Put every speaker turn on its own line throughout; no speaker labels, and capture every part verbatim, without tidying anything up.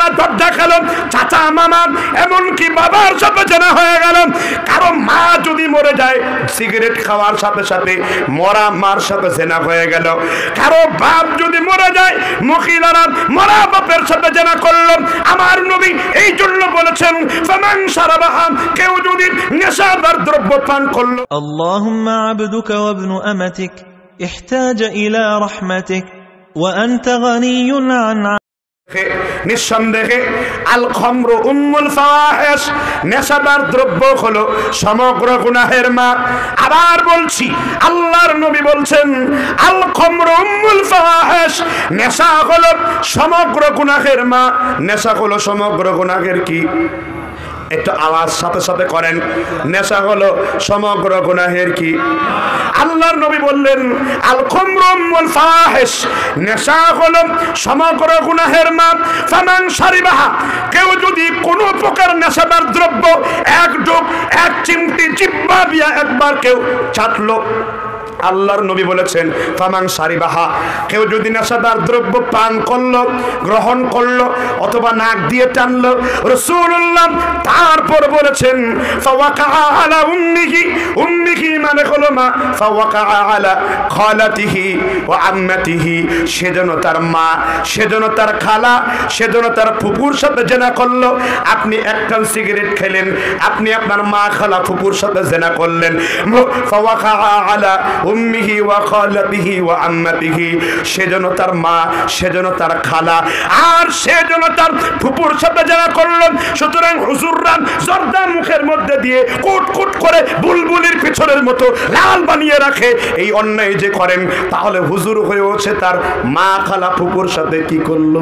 দরজা খেল, চাচা মামা এমনকি বাবার সাথে জেনা হয়ে গেল। কারো মা যদি মরে যায় সিগারেট খাওয়ার সাথে সাথে মরা মার সাথে জেনা হয়ে গেল। কারো বাপ যদি মরে যায় মহিলারা মরা বাপের সাথে জেনা করল। আমার নবী এই জন্য বলেছেন ফামান শারাবাহা, কেউ যদি নেশাদার দ্রব্য পান করল।
আল্লাহুম্মা আবদুকা ওয়া ইবনু আমাতিক ইহতাজা ইলা রাহমাতিক ওয়া আনতা গানিয়্যুন আন।
নিঃসন্দেহে আল খামরু উম্মুল ফাওয়াহিশ, নেশাদার দ্রব্য হলো সমগ্র গুনাহের মা। আবার বলছি, আল্লাহর নবী বলছেন আল খামরু উম্মুল ফাওয়াহিশ, নেশা হলো সমগ্র গুনাহের মা। নেশা হলো সমগ্র গুনাহের কি? একটু আওয়াজ সাথে সাথে করেন। নেশা হলো সমগ্র গুনাহের কি? আল্লাহর নবী বললেন আল খামরু উম্মুল ফাওয়াহিশ, নেশা হলো সমগ্র গুনাহের মা। ফামান শারিবাহা, কেউ যদি কোনো প্রকার নেশাদার দ্রব্য এক ডোক এক চিমটি জিহ্বা দিয়া একবার কেউ চাটলো, আল্লাহর নবী বলেছেন ফামান শারিবাহা, কেউ যদি নেশাদার দ্রব্য পান করলো, গ্রহণ করলো অথবা নাক দিয়ে টানলো, রাসূলুল্লাহ তারপর বলেছেন ফাওয়াকা আলা উম্মিহি, উম্মিহি মানে হলো মা, ফাওয়াকা আলা খালাতিহি ওয়া আম্মাতিহি, সেজন্য তার মা, সেজন্য তার খালা, সেজন্য তার ফুপুর সাথে জেনা করলো। আপনি একটা সিগারেট খেলেন, আপনি আপনার মা খালা ফুপুর সাথে জেনা করলেন। ফাওয়াকা আলা উম্মিহি ওয়া খালাতিহি ওয়া আম্মাতিহি, সেজন্য তার মা, সেজন্য তার খালা, আর সেজন্য তার ফুপুর সাথে যারা করলেন। সুতরাং হুজুররা জর্দা মুখের মধ্যে দিয়ে কুট কুট করে বুলবুলির পিছনের মতো লাল বানিয়ে রাখে। এই অন্যায় যে করেন, তাহলে হুজুর হয়েছে তার মা খালা ফুপুর সাথে কি করলো?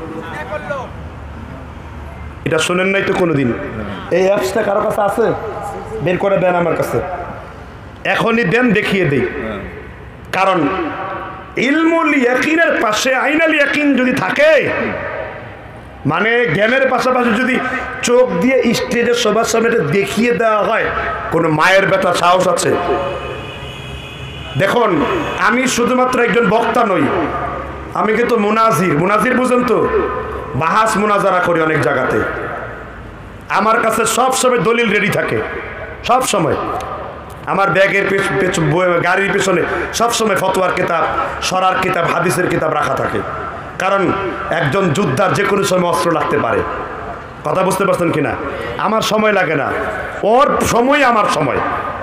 এটা শুনেন নাই তো কোনোদিন? এই অ্যাপসটা কারো কাছে আছে? বের করে দেন আমার কাছে, এখনই দেন, দেখিয়ে দেই। কারণ ইলমুল ইয়াকিনের পাশে আইনাল ইয়াকিন যদি থাকে, মানে জ্ঞানের পাশাপাশি যদি চোখ দিয়ে স্টেজের সবার সামনে দেখিয়ে দেওয়া হয়, কোনো মায়ের বেটা সাহস আছে? দেখুন, আমি শুধুমাত্র একজন বক্তা নই, আমি কিন্তু মুনাজির। মুনাজির বুঝেন তো? বাহাস মুনাজারা করি অনেক জায়গাতে। আমার কাছে সব সময় দলিল রেডি থাকে, সব সময়। আমার ব্যাগের গাড়ির পেছনে সবসময় ফতোয়ার কিতাব, শরার কিতাব, হাদিসের কিতাব রাখা থাকে। কারণ একজন যোদ্ধার যে কোনো সময় অস্ত্র লাগতে পারে। কথা বুঝতে পারছেন কিনা? আমার সময় লাগে না, ওর সময় আমার সময়।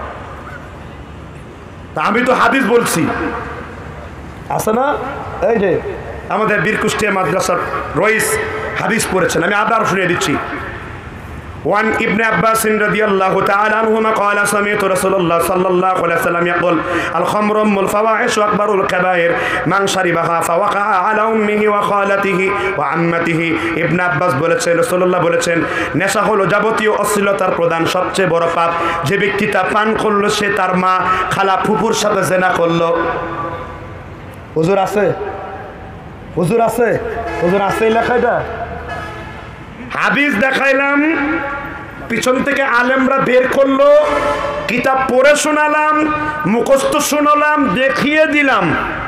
তা আমি তো হাদিস বলছি, আছে না? এই যে আমাদের বীরকুষ্টিয়া মাদ্রাসার রইস হাদিস পড়েছেন, আমি আবার শুনিয়ে দিচ্ছি। وعن ابن عباس رضي الله تعالى عنهما قال سمعت رسول الله صلى الله عليه وسلم يقول الخمر أم الفواحش وأكبر الكبائر من شربها فوقع على أمه وخالته وعمته। ইবনে আব্বাস বলেছেন, রাসূলুল্লাহ বলেছেন, নেশা হলো যাবতীয় অশ্লীলতার প্রধান সবচেয়ে বড় পাপ। যে ব্যক্তি তা পান করলো সে তার মা, খালা, ফুপুর সাথে জেনা করলো। হুজুর আছে? হুজুর আছে? হুজুর আছে এই লেখাটা? হাদিস দেখাইলাম, পিছন থেকে আলেমরা বের করলো, কিতাব পড়ে শোনালাম, মুখস্থ শোনালাম, দেখিয়ে দিলাম।